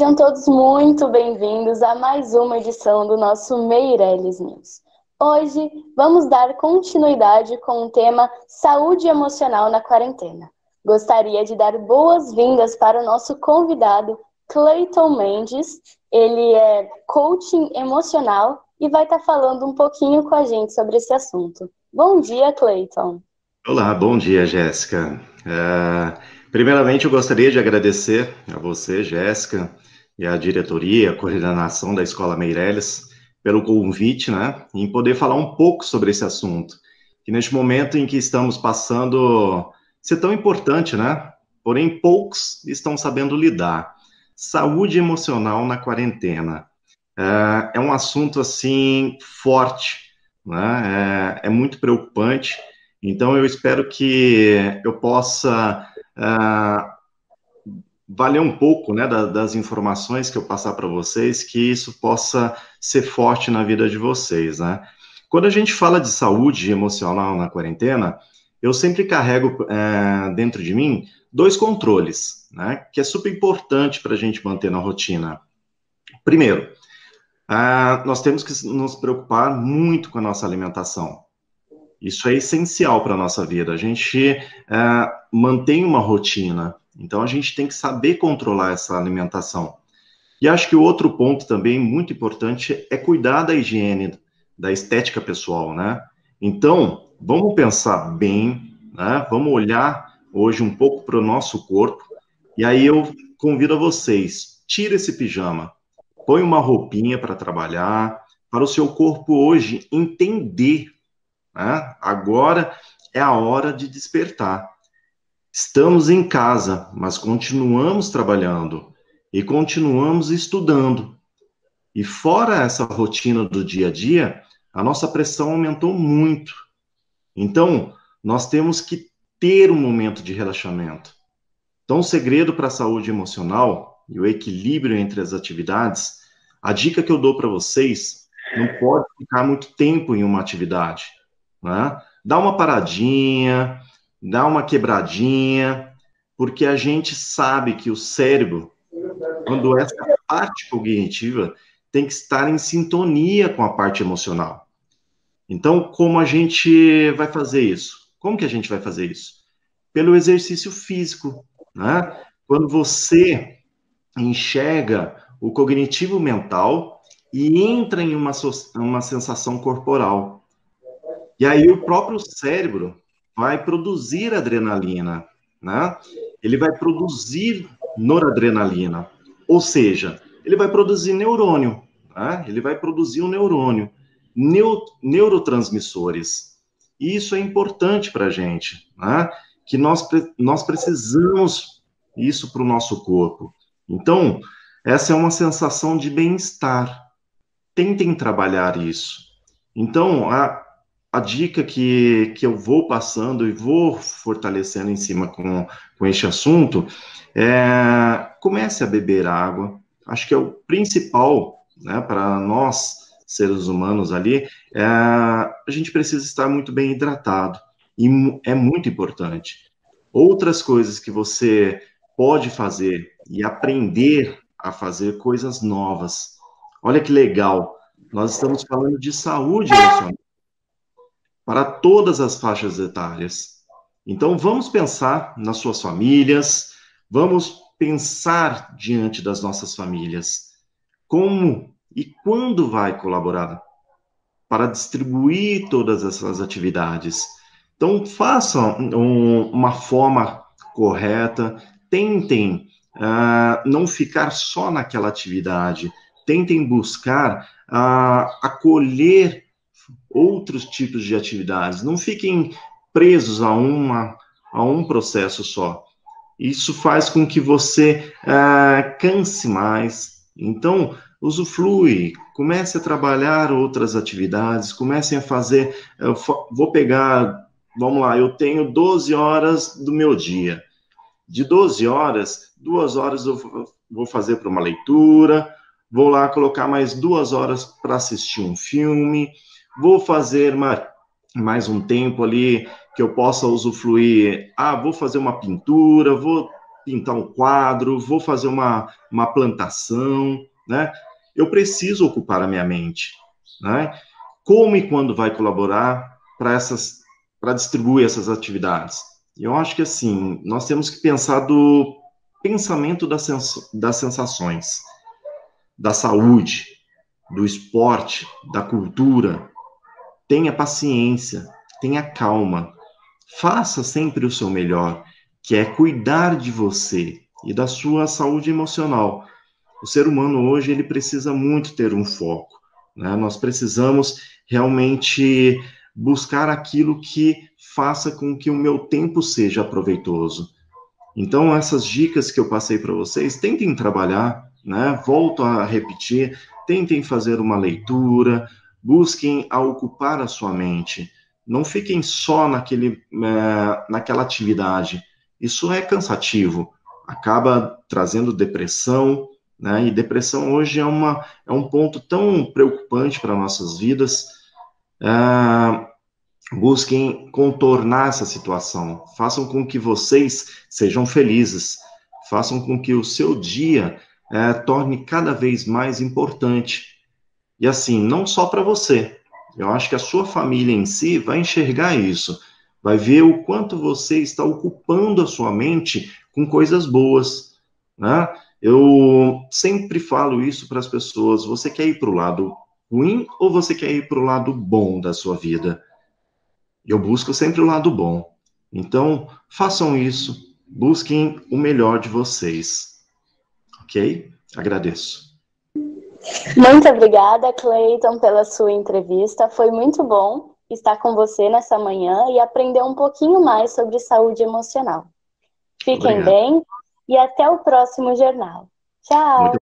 Sejam todos muito bem-vindos a mais uma edição do nosso Meirelles News. Hoje vamos dar continuidade com o tema Saúde Emocional na Quarentena. Gostaria de dar boas-vindas para o nosso convidado, Cleiton Mendes. Ele é coaching emocional e vai estar falando um pouquinho com a gente sobre esse assunto. Bom dia, Cleiton. Olá, bom dia, Jéssica. Primeiramente, eu gostaria de agradecer a você, Jéssica, e a diretoria, a coordenação da Escola Meirelles, pelo convite, né, em poder falar um pouco sobre esse assunto, que neste momento em que estamos passando, ser tão importante, né, porém poucos estão sabendo lidar. Saúde emocional na quarentena. É um assunto, assim, forte, né, é muito preocupante. Então, eu espero que eu possa valer um pouco, né, das informações que eu passar para vocês, que isso possa ser forte na vida de vocês, né? Quando a gente fala de saúde emocional na quarentena, eu sempre carrego dentro de mim dois controles, né, que é super importante para a gente manter na rotina. Primeiro, nós temos que nos preocupar muito com a nossa alimentação. Isso é essencial para a nossa vida. A gente mantém uma rotina, então a gente tem que saber controlar essa alimentação. E acho que o outro ponto também muito importante é cuidar da higiene, da estética pessoal, né? Então, vamos pensar bem, né? Vamos olhar hoje um pouco para o nosso corpo, e aí eu convido a vocês, tira esse pijama, põe uma roupinha para trabalhar, para o seu corpo hoje entender, né? Agora é a hora de despertar. Estamos em casa, mas continuamos trabalhando e continuamos estudando. E fora essa rotina do dia a dia, a nossa pressão aumentou muito. Então, nós temos que ter um momento de relaxamento. Então, o segredo para a saúde emocional e o equilíbrio entre as atividades, a dica que eu dou para vocês, não pode ficar muito tempo em uma atividade, né? Dá uma paradinha, dá uma quebradinha, porque a gente sabe que o cérebro, quando essa parte cognitiva tem que estar em sintonia com a parte emocional. Então, como a gente vai fazer isso? Como que a gente vai fazer isso? Pelo exercício físico, né? Quando você enxerga o cognitivo mental e entra em uma sensação corporal. E aí o próprio cérebro vai produzir adrenalina, né? Ele vai produzir noradrenalina, ou seja, ele vai produzir neurônio, né? Ele vai produzir um neurônio, neurotransmissores. E isso é importante para a gente, né? Que nós precisamos isso para o nosso corpo. Então, essa é uma sensação de bem-estar. Tentem trabalhar isso. Então, a dica que eu vou passando e vou fortalecendo em cima com este assunto é comece a beber água. Acho que é o principal, né, para nós, seres humanos ali, a gente precisa estar muito bem hidratado. E é muito importante. Outras coisas que você pode fazer e aprender a fazer coisas novas. Olha que legal. Nós estamos falando de saúde emocional para todas as faixas etárias. Então, vamos pensar nas suas famílias, vamos pensar diante das nossas famílias. Como e quando vai colaborar para distribuir todas essas atividades? Então, façam uma forma correta, tentem não ficar só naquela atividade, tentem buscar acolher outros tipos de atividades, não fiquem presos a um processo só. Isso faz com que você canse mais. Então, usufrui, comece a trabalhar outras atividades, comecem a fazer. Vou pegar, vamos lá, eu tenho 12 horas do meu dia. De 12 horas, 2 horas eu vou fazer para uma leitura, vou lá colocar mais 2 horas para assistir um filme, vou fazer mais um tempo ali que eu possa usufruir. Vou fazer uma pintura, vou pintar um quadro, vou fazer uma plantação, né? Eu preciso ocupar a minha mente, né? Como e quando vai colaborar para distribuir essas atividades? Eu acho que, assim, nós temos que pensar do pensamento das sensações, da saúde, do esporte, da cultura. Tenha paciência, tenha calma, faça sempre o seu melhor, que é cuidar de você e da sua saúde emocional. O ser humano hoje, ele precisa muito ter um foco, né? Nós precisamos realmente buscar aquilo que faça com que o meu tempo seja proveitoso. Então, essas dicas que eu passei para vocês, tentem trabalhar, né? Volto a repetir, tentem fazer uma leitura, busquem a ocupar a sua mente. Não fiquem só naquela atividade. Isso é cansativo, acaba trazendo depressão, né? E depressão hoje é um ponto tão preocupante para nossas vidas. Busquem contornar essa situação, façam com que vocês sejam felizes, façam com que o seu dia torne cada vez mais importante. E assim, não só para você, eu acho que a sua família em si vai enxergar isso, vai ver o quanto você está ocupando a sua mente com coisas boas, né? Eu sempre falo isso para as pessoas, você quer ir para o lado ruim ou você quer ir para o lado bom da sua vida? Eu busco sempre o lado bom. Então, façam isso. Busquem o melhor de vocês. Ok? Agradeço. Muito obrigada, Cleiton, pela sua entrevista. Foi muito bom estar com você nessa manhã e aprender um pouquinho mais sobre saúde emocional. Fiquem Obrigado. bem e até o próximo jornal. Tchau! Muito